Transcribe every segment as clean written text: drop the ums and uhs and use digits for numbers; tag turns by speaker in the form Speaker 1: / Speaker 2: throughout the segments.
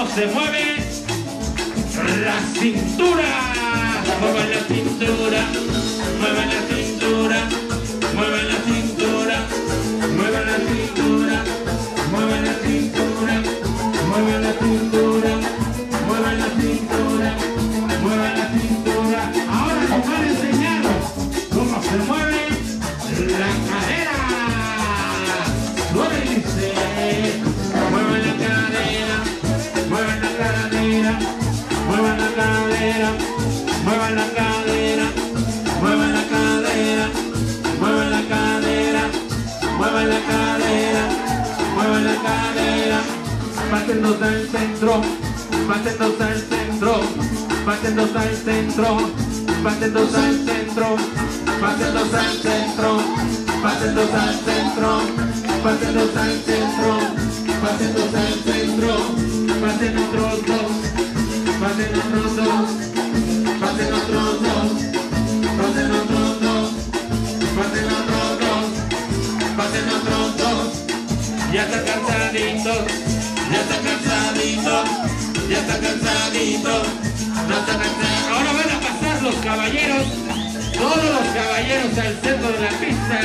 Speaker 1: se mueve la cintura. Muevan la cintura, muevan la cintura, muevan la cintura, muevan la cintura, muevan la cintura, muevan la cintura, muevan la cintura, muevan la cintura. Ahora nos van a enseñar cómo se mueve la cadera. Mueve y dice, muevan la cadera, muevan la cadera, muevan la cadera, muevan la cadera, muevan la cadera, muevan la cadera, muevan la cadera, muevan la cadera. Pásennos al centro, pásennos al centro, pásennos al centro, pásennos al centro, pásennos al centro, pásennos al centro, pásennos al centro, pásennos al centro, pasen otros dos, pasen otros dos, pasen otros dos, pasen otros dos, pasen otros dos, pasen otros dos. Ya está cansadito, ya está cansadito, ya está cansadito, no está cansado. Ahora van a pasar los caballeros, todos los caballeros al centro de la pista.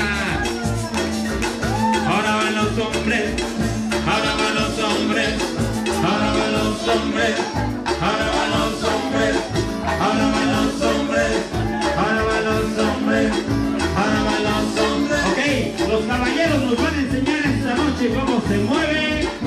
Speaker 1: Ahora van los hombres, ahora van los hombres, ahora van los hombres, ahora van los hombres, ahora van los hombres, ahora van los hombres, ahora van los hombres. Ok, los caballeros nos van a enseñar esta noche cómo se mueve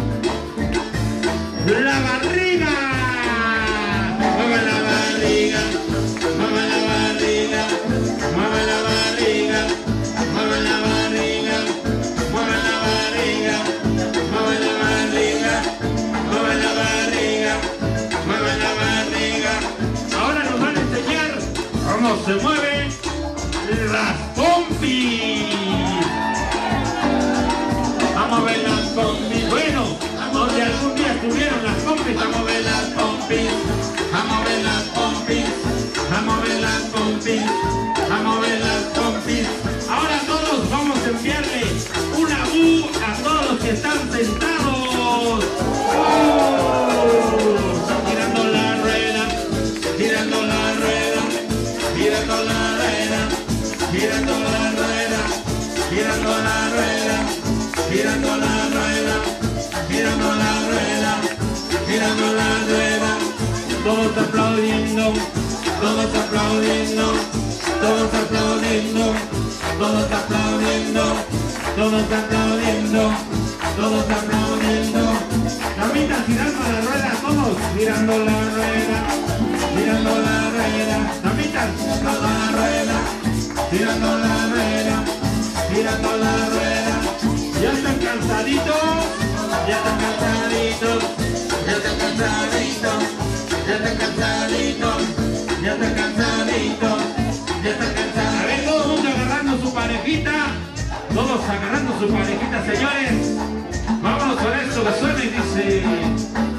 Speaker 1: la barriga. Mueve la barriga, mueve la barriga, mueve la barriga, mueve la barriga, mueve la barriga, mueve la barriga, mueve la barriga, mueve la barriga. Ahora nos van a enseñar cómo se mueven las pompis. Vamos a ver las pompis. Bueno, donde algún día estuvieron las pompis, vamos a ver las pompis. Vamos a ver las pompis, vamos a ver las pompis, vamos a ver las pompis. Ahora todos vamos a enviarle una U a todos los que están sentados. Están girando la rueda, girando la rueda, girando la rueda, girando la rueda, girando la rueda, girando la rueda, girando la rueda, girando la rueda. Todos aplaudiendo, todos aplaudiendo, todos aplaudiendo, todos aplaudiendo, todos aplaudiendo, todos aplaudiendo. Damitas girando la rueda, todos girando la rueda, girando la rueda. Damitas girando la rueda, girando la rueda, girando la rueda. Ya están cansaditos, ya están cansaditos, ya están cansaditos. Ya está cansadito, ya está cansadito, ya está cansado. A ver, todo el mundo agarrando su parejita, todos agarrando su parejita, señores. Vámonos con esto que suena y dice...